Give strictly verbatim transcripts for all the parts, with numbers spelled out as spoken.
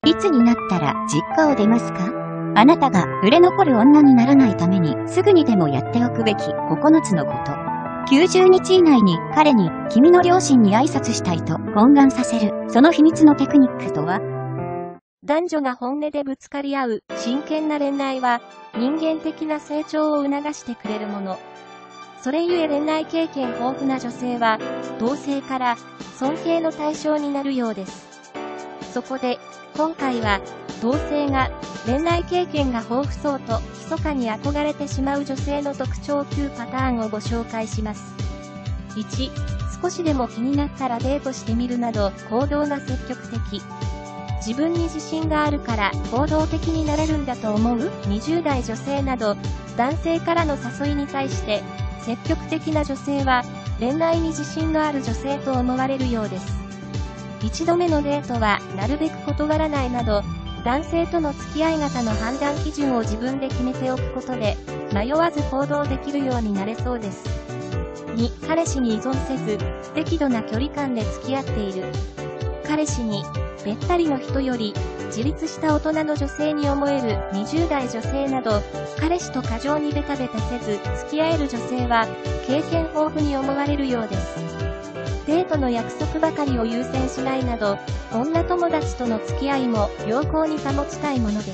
いつになったら実家を出ますか？あなたが売れ残る女にならないためにすぐにでもやっておくべきここのつのこと。きゅうじゅうにち以内に彼に君の両親に挨拶したいと懇願させる、その秘密のテクニックとは？ 男女が本音でぶつかり合う真剣な恋愛は人間的な成長を促してくれるもの。それゆえ恋愛経験豊富な女性は同性から尊敬の対象になるようです。そこで今回は同性が恋愛経験が豊富そうと密かに憧れてしまう女性の特徴きゅうパターンをご紹介します。いち、少しでも気になったらデートしてみるなど行動が積極的。自分に自信があるから行動的になれるんだと思うにじゅう代女性など男性からの誘いに対して積極的な女性は恋愛に自信のある女性と思われるようです。一度目のデートはなるべく断らないなど男性との付き合い方の判断基準を自分で決めておくことで迷わず行動できるようになれそうです。に、彼氏に依存せず適度な距離感で付き合っている。彼氏にべったりの人より自立した大人の女性に思えるにじゅう代女性など彼氏と過剰にベタベタせず付き合える女性は経験豊富に思われるようです。デートの約束ばかりを優先しないなど女友達との付き合いも良好に保ちたいものです。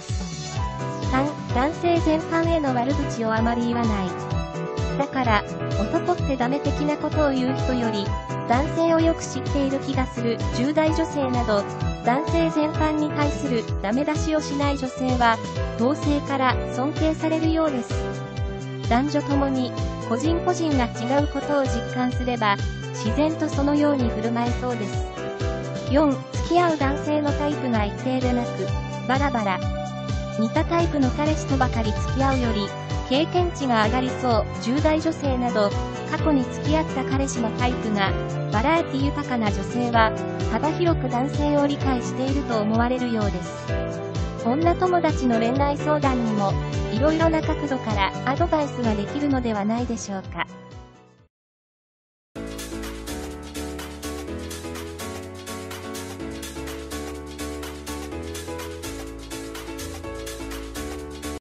さん、男性全般への悪口をあまり言わない。だから男ってダメ的なことを言う人より男性をよく知っている気がするじゅう代女性など男性全般に対するダメ出しをしない女性は同性から尊敬されるようです。男女ともに個人個人が違うことを実感すれば自然とそのように振る舞えそうです。よん、付き合う男性のタイプが一定でなくバラバラ。似たタイプの彼氏とばかり付き合うより経験値が上がりそうじゅう代女性など過去に付き合った彼氏のタイプがバラエティ豊かな女性は幅広く男性を理解していると思われるようです。女友達の恋愛相談にもいろいろな角度からアドバイスができるのではないでしょうか。